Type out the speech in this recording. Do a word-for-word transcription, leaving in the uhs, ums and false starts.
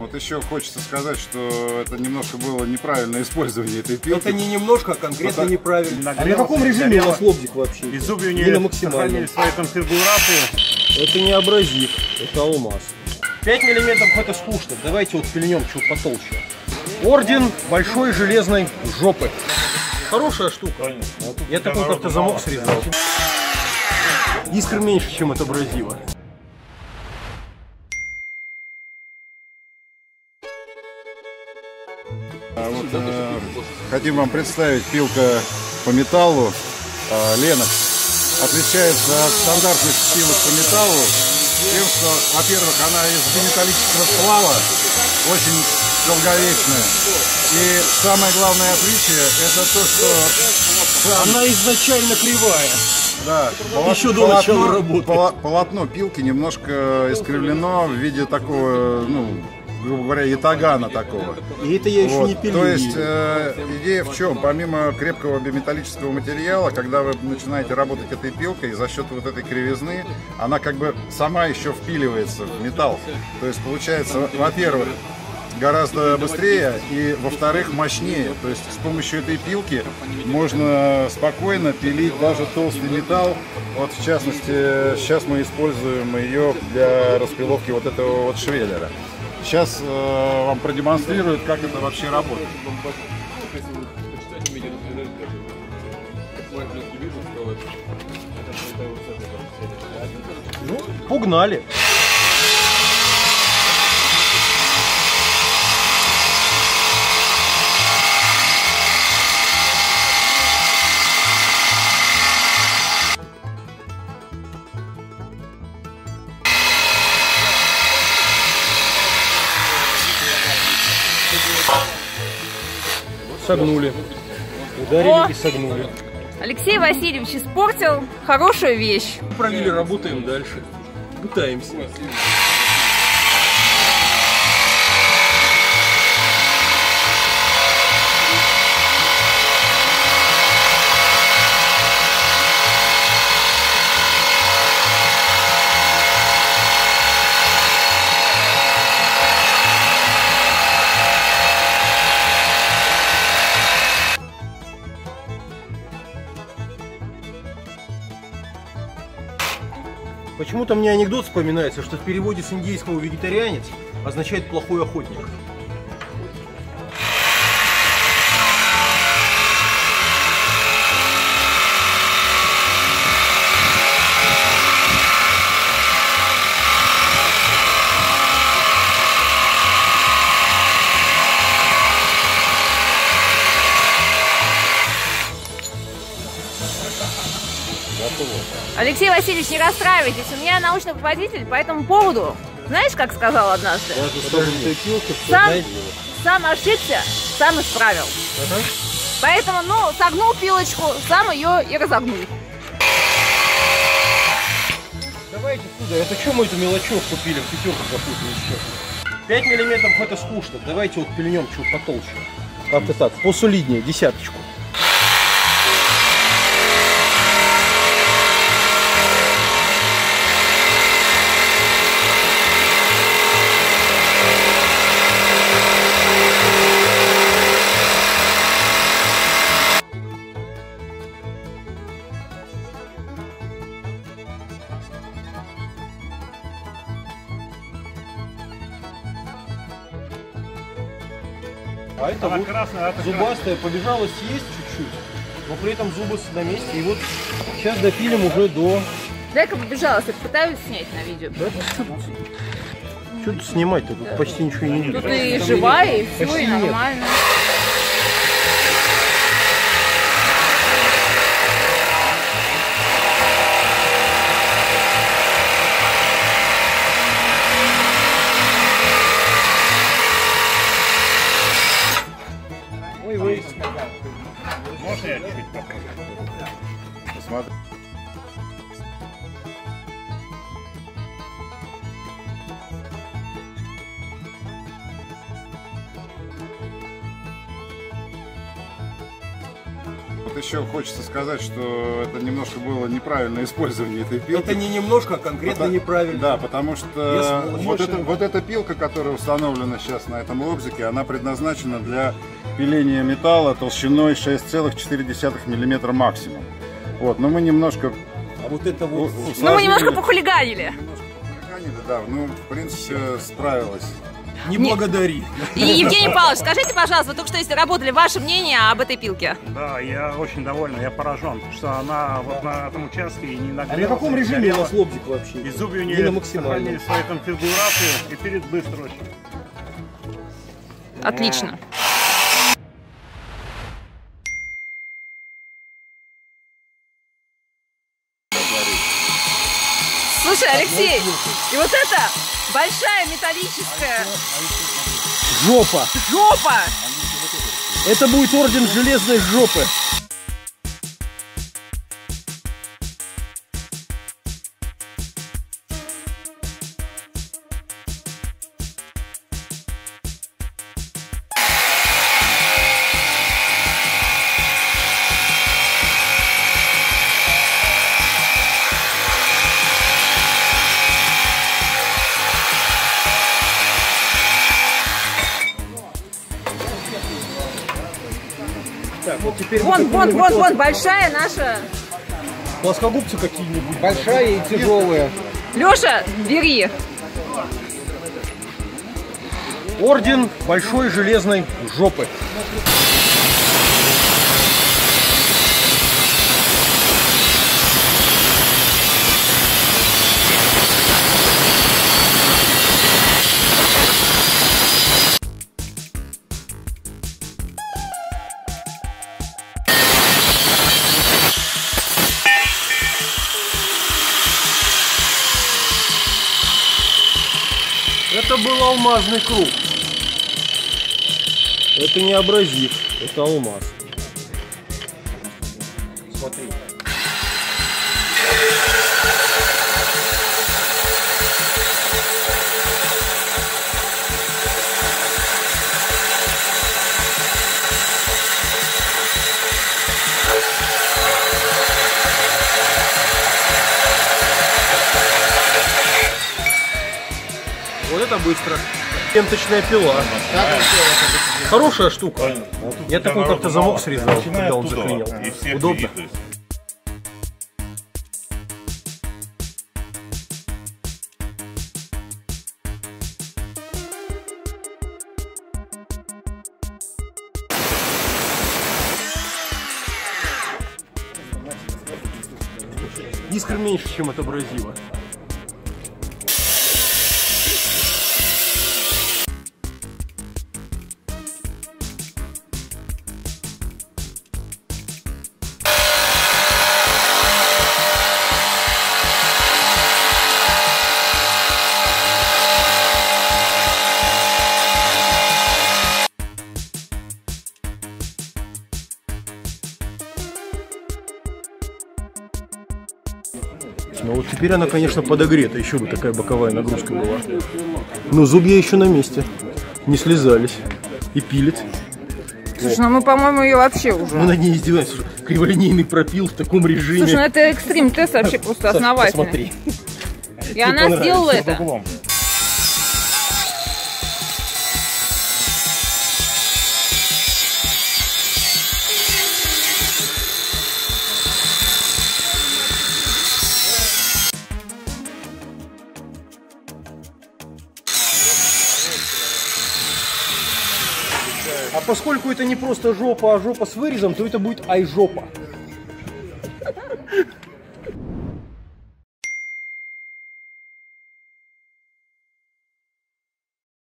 Вот еще хочется сказать, что это немножко было неправильное использование этой пилки. Это не немножко, а конкретно это... неправильно. А на каком режиме у вас лобзик вообще? И зубы у нее сохранили свои конфигурации. Это не абразив, это алмаз. пять миллиметров это скучно. Давайте вот пильнем чуть потолще. Орден большой железной жопы. Хорошая штука. Я такой как-то замок срезал. Искр меньше, чем от абразива. А вот, э, хотим вам представить пилка по металлу э, Lennox. Отличается от стандартных пилок по металлу тем, что, во-первых, она из биметаллического сплава, очень долговечная. И самое главное отличие это то, что сам... она изначально кривая. Да, еще до начала работы. Полотно пилки немножко искривлено в виде такого, ну, грубо говоря, ятагана такого. И это я еще вот. не пилю. То есть э, идея в чем? Помимо крепкого биметаллического материала, когда вы начинаете работать этой пилкой, за счет вот этой кривизны, она как бы сама еще впиливается в металл. То есть получается, во-первых, гораздо быстрее и, во-вторых, мощнее. То есть с помощью этой пилки можно спокойно пилить даже толстый металл. Вот в частности, сейчас мы используем ее для распиловки вот этого вот швеллера. Сейчас э, вам продемонстрируют, как это вообще работает. Ну, погнали. Согнули. Ударили О! И согнули. Алексей Васильевич испортил хорошую вещь. Провели, работаем дальше. Пытаемся. Почему-то мне анекдот вспоминается, что в переводе с индейского «вегетарианец» означает «плохой охотник». Алексей Васильевич, не расстраивайтесь, у меня научный руководитель по этому поводу, знаешь, как сказал однажды? Сам, сам ошибся, сам исправил. Ага. Поэтому, ну, согнул пилочку, сам ее и разогнул. Давайте сюда, это что мы эту мелочевку пилим, пятерку какую-то еще? пять миллиметров это скучно, давайте вот пильнем чуть потолще. Как-то так, посолиднее, десяточку. А это вот красная, а зубастая побежала съесть чуть-чуть, но при этом зубы на месте. И вот сейчас допилим уже до... Дай-ка побежалась, я пытаюсь снять на видео. Да? Что тут снимать-то? Тут да. Почти ничего не видно. Тут и живая, и все, и нормально. Нет. Ой-ой. Можно я чуть-чуть покажу? Посмотри. вот еще хочется сказать, что это немножко было неправильное использование этой пилки. Это не немножко, а конкретно Потому, неправильно. Да, потому что вот, это, вот эта пилка, которая установлена сейчас на этом лобзике, она предназначена для пиления металла толщиной шесть целых четыре десятых миллиметра максимум. Вот, но мы немножко... А вот это вот... Ну мы немножко похулиганили. Немножко похулиганили, да, ну в принципе справилась. Не благодари. И, Евгений Павлович, скажите, пожалуйста, вы только что если работали, ваше мнение об этой пилке? Да, я очень доволен, я поражен, что она вот на этом участке и не нагрелась. А на каком режиме у нас лобзик вообще? И зубья у нее не на максимальном. сохранили свою конфигурацию, и перед быстро очень. Отлично. Слушай, Алексей, и вот это большая металлическая жопа. Жопа! Это будет орден железной жопы. Так, вот теперь вон, вон, вон, вон, большая наша. Плоскогубцы какие-нибудь. Большая и тяжелая. Леша, бери. Орден большой железной жопы. Это был алмазный круг. Это не абразив, это алмаз. Смотри. Вот это быстро. Ленточная пила. Хорошая штука. Я такой как-то замок срезал, когда он заклинил. Удобно. Искр меньше, чем от абразива. Ну вот теперь она, конечно, подогрета, еще бы такая боковая нагрузка была. Но зубья еще на месте, не слезались и пилит. Слушай, ну мы, по-моему, ее вообще уже... Мы над ней издеваемся, криволинейный пропил в таком режиме. Слушай, ну это экстрим-тест вообще просто Саш, основательный. посмотри. И она сделала это. А поскольку это не просто жопа, а жопа с вырезом, то это будет ай-жопа.